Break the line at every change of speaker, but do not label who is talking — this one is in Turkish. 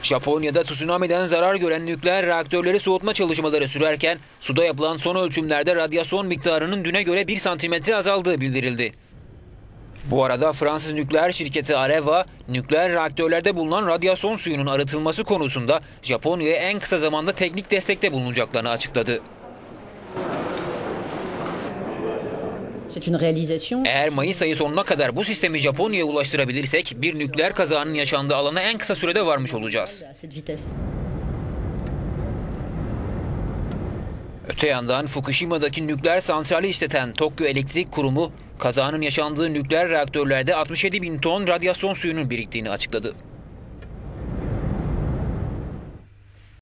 Japonya'da tsunami'den zarar gören nükleer reaktörleri soğutma çalışmaları sürerken suda yapılan son ölçümlerde radyasyon miktarının düne göre 1 santimetre azaldığı bildirildi. Bu arada Fransız nükleer şirketi Areva, nükleer reaktörlerde bulunan radyasyon suyunun arıtılması konusunda Japonya'ya en kısa zamanda teknik destekte bulunacaklarını açıkladı. Eğer Mayıs ayı sonuna kadar bu sistemi Japonya'ya ulaştırabilirsek bir nükleer kazanın yaşandığı alana en kısa sürede varmış olacağız. Öte yandan Fukushima'daki nükleer santrali işleten Tokyo Elektrik Kurumu, kazanın yaşandığı nükleer reaktörlerde 67 bin ton radyasyon suyunun biriktiğini açıkladı.